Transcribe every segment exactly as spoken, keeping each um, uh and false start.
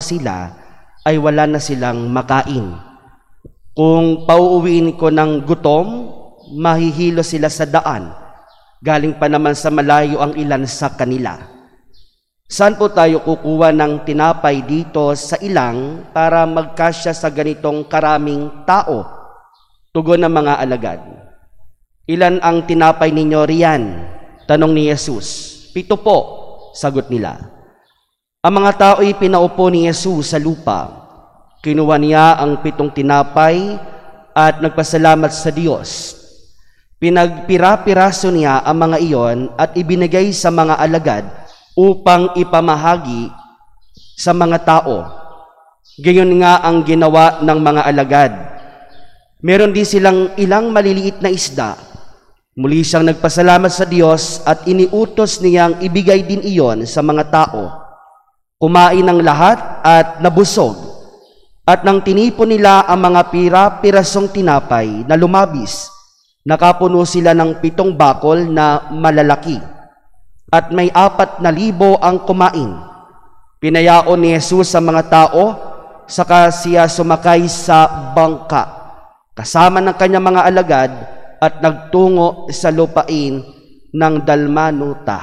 sila, ay wala na silang makain. Kung pauuwiin ko ng gutom, mahihilo sila sa daan. Galing pa naman sa malayo ang ilan sa kanila. Saan po tayo kukuha ng tinapay dito sa ilang para magkasya sa ganitong karaming tao? Tugon ng mga alagad. Ilan ang tinapay ninyo riyan? Tanong ni Jesus. Pito po, sagot nila. Ang mga tao'y pinaupo ni Jesus sa lupa. Kinuha niya ang pitong tinapay at nagpasalamat sa Diyos. Pinagpira-piraso niya ang mga iyon at ibinigay sa mga alagad upang ipamahagi sa mga tao. Gayon nga ang ginawa ng mga alagad. Meron din silang ilang maliliit na isda. Muli siyang nagpasalamat sa Diyos at iniutos niyang ibigay din iyon sa mga tao. Kumain ng lahat at nabusog. At nang tinipon nila ang mga pira-pirasong tinapay na lumabis, nakapuno sila ng pitong bakol na malalaki. At may apat na libo ang kumain. Pinayaon ni Jesus sa mga tao, saka siya sumakay sa bangka, kasama ng kanyang mga alagad, at nagtungo sa lupain ng Dalmanuta.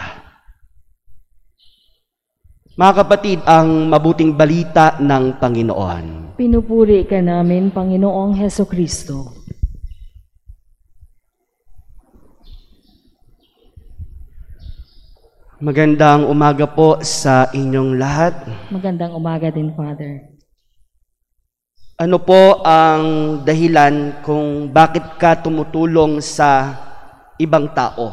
Mga kapatid, ang mabuting balita ng Panginoon. Pinupuri ka namin, Panginoong Hesukristo. Magandang umaga po sa inyong lahat. Magandang umaga din, Father. Ano po ang dahilan kung bakit ka tumutulong sa ibang tao?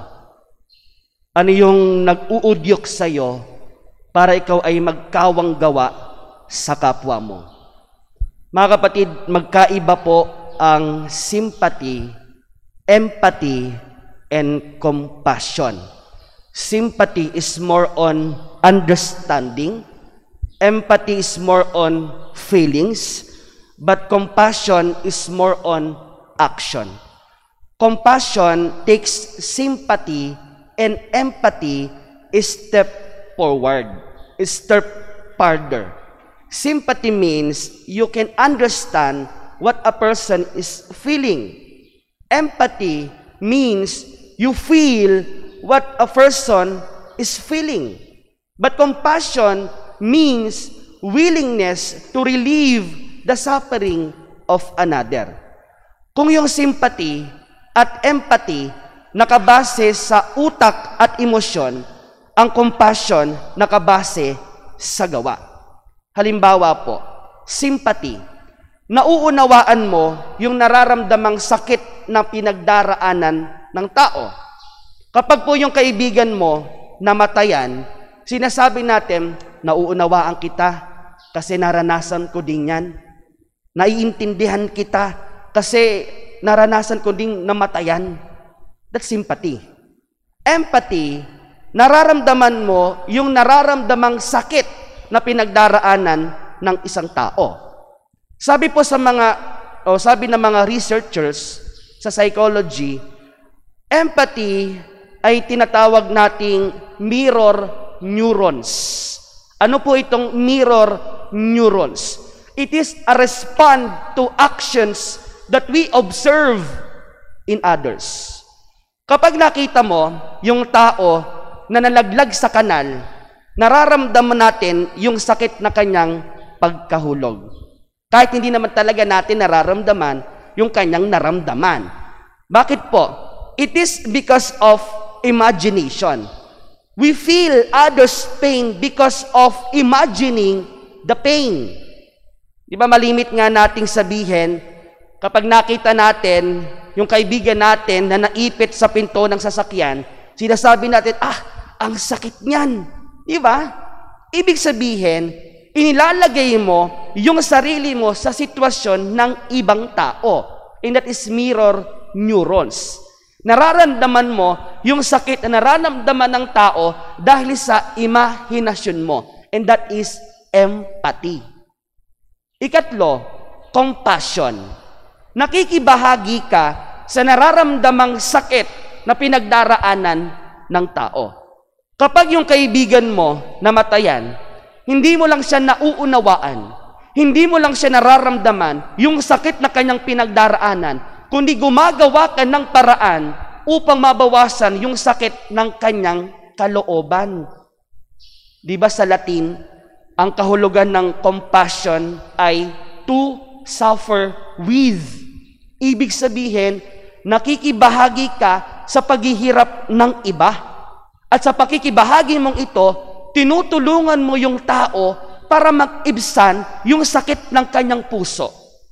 Ano yung nag-uudyok sa'yo para ikaw ay magkawang gawa sa kapwa mo? Mga kapatid, magkaiba po ang sympathy, empathy, and compassion. Sympathy is more on understanding. Empathy is more on feelings. But compassion is more on action. Compassion takes sympathy and empathy a step forward, a step farther. Sympathy means you can understand what a person is feeling. Empathy means you feel what a person is feeling. But compassion means willingness to relieve the suffering of another. Kung yung sympathy at empathy nakabase sa utak at emosyon, ang compassion nakabase sa gawa. Halimbawa po, sympathy. Nauunawaan mo yung nararamdamang sakit na pinagdaraanan ng tao. Kapag po yung kaibigan mo namatayan, sinasabi natin, nauunawaan kita kasi naranasan ko din yan. Naiintindihan kita kasi naranasan ko ding namatayan. That's sympathy. Empathy, nararamdaman mo yung nararamdamang sakit na pinagdaraanan ng isang tao. Sabi po sa mga, o sabi ng mga researchers sa psychology, empathy ay tinatawag nating mirror neurons. Ano po itong mirror neurons? It is a response to actions that we observe in others. Kapag nakita mo yung tao na nalaglag sa kanal, nararamdaman natin yung sakit na kanyang pagkahulog. Kahit hindi naman talaga natin nararamdaman yung kanyang naramdaman. Bakit po? It is because of imagination. We feel others' pain because of imagining the pain. Di ba malimit nga nating sabihin, kapag nakita natin yung kaibigan natin na naipit sa pinto ng sasakyan, sinasabi natin, ah, ang sakit niyan. Di ba? Ibig sabihin, inilalagay mo yung sarili mo sa sitwasyon ng ibang tao. And that is mirror neurons. Nararamdaman mo yung sakit na nararamdaman ng tao dahil sa imahinasyon mo. And that is empathy. Ikatlo, compassion. Nakikibahagi ka sa nararamdamang sakit na pinagdaraanan ng tao. Kapag yung kaibigan mo namatayan, Hindi mo lang siya nauunawaan. Hindi mo lang siya nararamdaman yung sakit na kanyang pinagdaraanan, kundi gumagawa ka ng paraan upang mabawasan yung sakit ng kanyang kalooban. Di ba sa Latin, ang kahulugan ng compassion ay to suffer with. Ibig sabihin, nakikibahagi ka sa paghihirap ng iba. At sa pakikibahagi mong ito, tinutulungan mo yung tao para mag-ibsan yung sakit ng kanyang puso.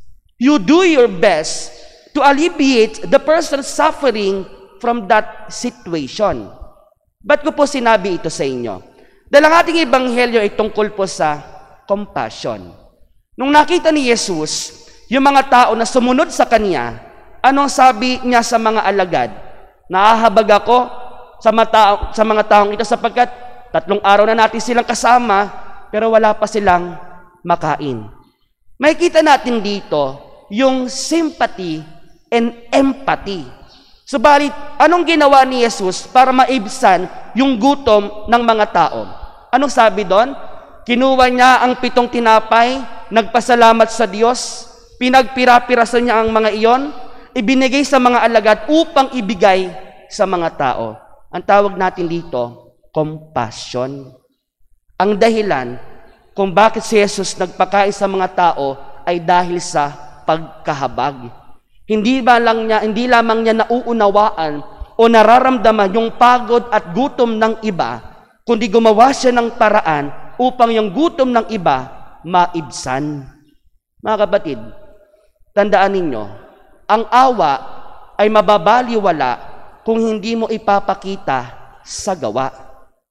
You do your best to alleviate the person's suffering from that situation. Ba't ko po sinabi ito sa inyo? Dahil ang ating ebanghelyo ay tungkol po sa compassion. Nung nakita ni Jesus, yung mga tao na sumunod sa Kanya, anong sabi niya sa mga alagad? Naahabag ako sa mga, tao, sa mga taong ito sapagkat tatlong araw na natin silang kasama, pero wala pa silang makain. Makikita natin dito yung sympathy and empathy. Subalit, anong ginawa ni Jesus para maibsan yung gutom ng mga tao? Anong sabi doon? Kinuha niya ang pitong tinapay, nagpasalamat sa Diyos, pinagpira-pirasan niya ang mga iyon, ibinigay sa mga alagad upang ibigay sa mga tao. Ang tawag natin dito, compassion. Ang dahilan kung bakit si Jesus nagpakain sa mga tao ay dahil sa pagkahabag. Hindi ba lang niya, hindi lamang niya nauunawaan o nararamdaman yung pagod at gutom ng iba, kundi gumawa siya ng paraan upang yung gutom ng iba maibsan. Mga kapatid, tandaan ninyo, ang awa ay mababaliwala kung hindi mo ipapakita sa gawa.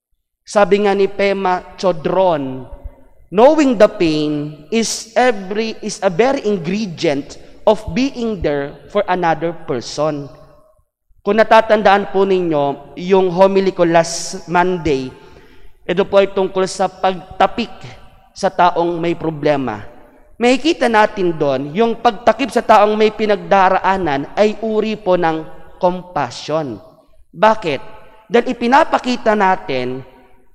Sabi nga ni Pema Chodron, knowing the pain is every is a very ingredient of being there for another person. Kung natatandaan po ninyo, yung homily ko last Monday, ito po ay tungkol sa pagtapik sa taong may problema. Makikita natin doon, yung pagtakip sa taong may pinagdaraanan ay uri po ng compassion. Bakit? Dahil ipinapakita natin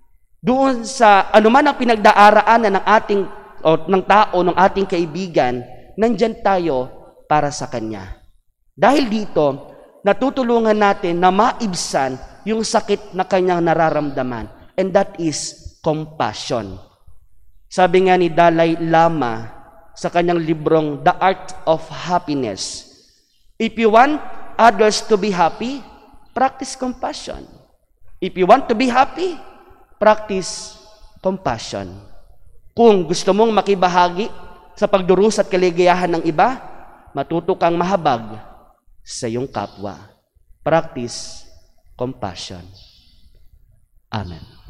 doon sa anuman ang pinagdaraanan ng ating o ng tao, ng ating kaibigan, nandyan tayo para sa kanya. Dahil dito, natutulungan natin na maibsan yung sakit na kanyang nararamdaman. And that is compassion. Sabi nga ni Dalai Lama sa kanyang librong The Art of Happiness, if you want others to be happy, practice compassion. If you want to be happy, practice compassion. Kung gusto mong makibahagi sa pagdurusa at kaligayahan ng iba, matuto kang mahabag sa iyong kapwa. Practice compassion. Amen.